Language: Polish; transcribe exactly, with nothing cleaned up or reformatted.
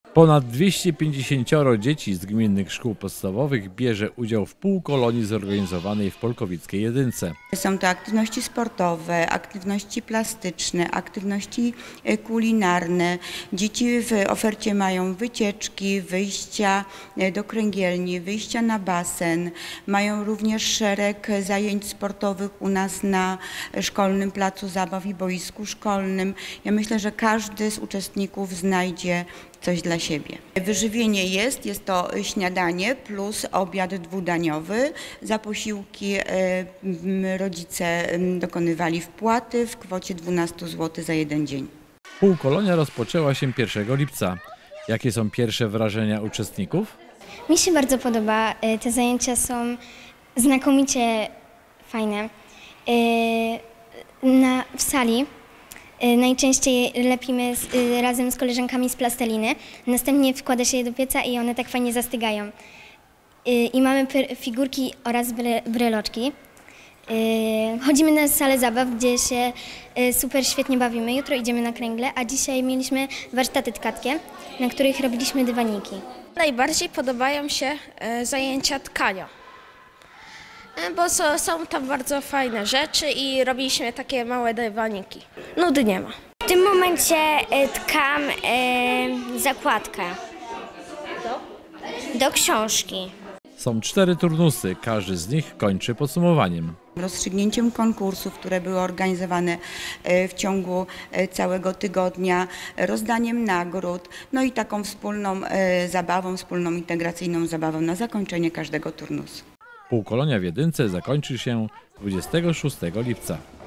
Ponad dwieście pięćdziesiąt dzieci z gminnych szkół podstawowych bierze udział w półkolonii zorganizowanej w Polkowickiej Jedynce. Są to aktywności sportowe, aktywności plastyczne, aktywności kulinarne. Dzieci w ofercie mają wycieczki, wyjścia do kręgielni, wyjścia na basen. Mają również szereg zajęć sportowych u nas na szkolnym placu zabaw i boisku szkolnym. Ja myślę, że każdy z uczestników znajdzie coś dla siebie. Wyżywienie jest, jest to śniadanie plus obiad dwudaniowy. Za posiłki rodzice dokonywali wpłaty w kwocie dwanaście złotych za jeden dzień. Półkolonia rozpoczęła się pierwszego lipca. Jakie są pierwsze wrażenia uczestników? Mi się bardzo podoba. Te zajęcia są znakomicie fajne. Na, w sali najczęściej lepimy z, razem z koleżankami z plasteliny, następnie wkłada się je do pieca i one tak fajnie zastygają. I mamy figurki oraz bryloczki. Chodzimy na salę zabaw, gdzie się super świetnie bawimy. Jutro idziemy na kręgle, a dzisiaj mieliśmy warsztaty tkackie, na których robiliśmy dywaniki. Najbardziej podobają się zajęcia tkania, bo są tam bardzo fajne rzeczy i robiliśmy takie małe dywaniki. Nudy nie ma. W tym momencie tkam zakładkę do książki. Są cztery turnusy, każdy z nich kończy podsumowaniem. Rozstrzygnięciem konkursów, które były organizowane w ciągu całego tygodnia, rozdaniem nagród, no i taką wspólną zabawą, wspólną integracyjną zabawą na zakończenie każdego turnusu. Półkolonia w Jedynce zakończy się dwudziestego szóstego lipca.